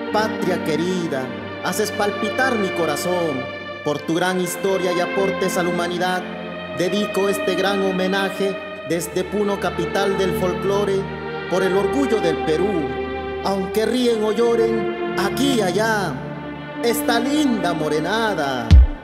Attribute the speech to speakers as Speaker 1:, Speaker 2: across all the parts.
Speaker 1: Patria querida, haces palpitar mi corazón. Por tu gran historia y aportes a la humanidad, dedico este gran homenaje desde Puno, capital del folclore, por el orgullo del Perú. Aunque ríen o lloren, aquí y allá, esta linda morenada.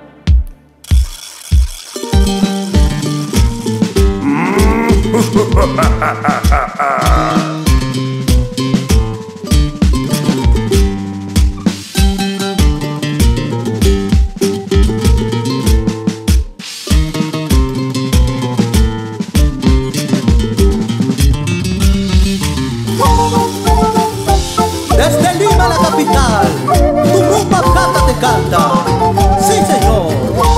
Speaker 2: Desde Lima, la capital, tu rumba canta te canta. Sí, señor.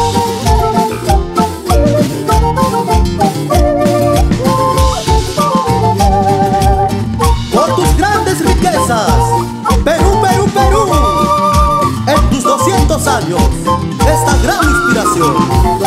Speaker 2: Por tus grandes riquezas, Perú, Perú, Perú. En tus 200 años, esta gran inspiración.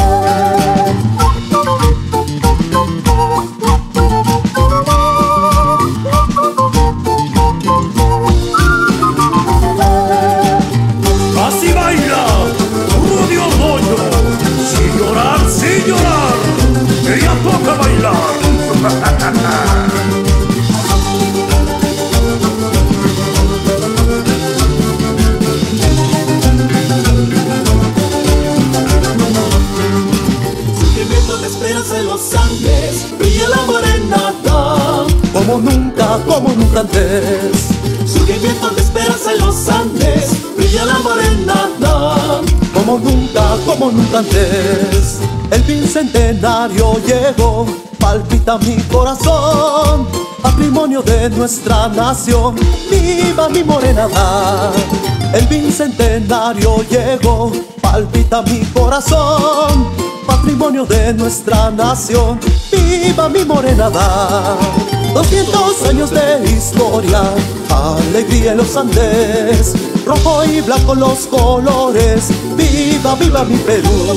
Speaker 3: En los Andes brilla la morenada
Speaker 2: como nunca antes.
Speaker 3: Surgimiento de esperanza en los Andes brilla la morenada
Speaker 2: Como nunca antes. El bicentenario llegó, palpita mi corazón, patrimonio de nuestra nación. ¡Viva mi morenada! El bicentenario llegó, palpita mi corazón, patrimonio de nuestra nación. ¡Viva mi morenada! 200 años de historia, alegría en los Andes, rojo y blanco los colores. ¡Viva, viva mi Perú!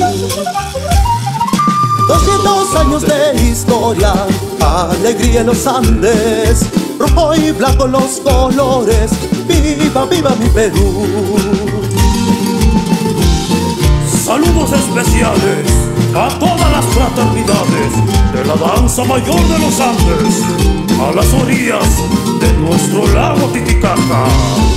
Speaker 2: 200 años de historia, alegría en los Andes, rojo y blanco los colores. ¡Viva, viva mi Perú!
Speaker 4: Saludos especiales a todas las fraternidades de la danza mayor de los Andes, a las orillas de nuestro lago Titicaca.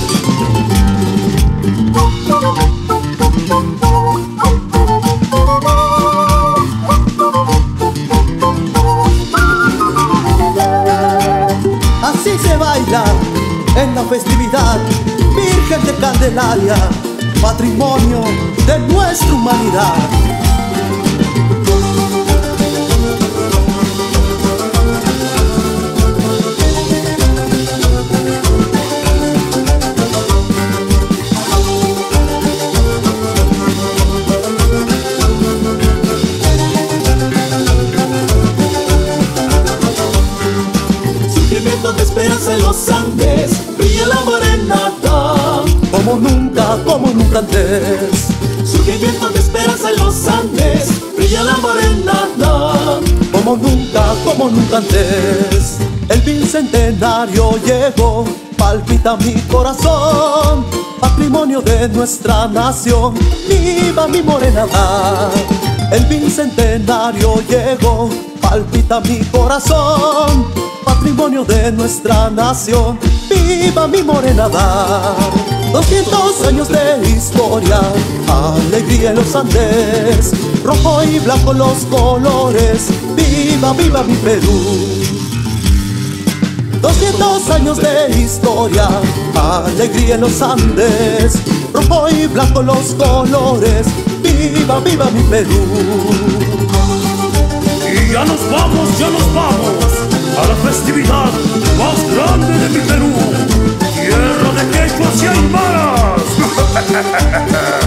Speaker 2: Así se baila en la festividad Virgen de Candelaria, patrimonio de nuestra humanidad.
Speaker 3: Surgimiento de esperanza en los Andes brilla la morenada
Speaker 2: Como nunca antes.
Speaker 3: Surgimiento de esperanza en los Andes brilla la morenada
Speaker 2: Como nunca antes. El bicentenario llegó, palpita mi corazón, patrimonio de nuestra nación. ¡Viva mi morenada! El bicentenario llegó, palpita mi corazón, patrimonio de nuestra nación. ¡Viva mi morenada! 200 años de historia, alegría en los Andes, rojo y blanco los colores. ¡Viva, viva mi Perú! 200 años de historia, alegría en los Andes, rojo y blanco los colores. ¡Viva, viva mi Perú!
Speaker 4: Y ya nos vamos a la festividad más grande de mi Perú, tierra de quechuas y aymaras.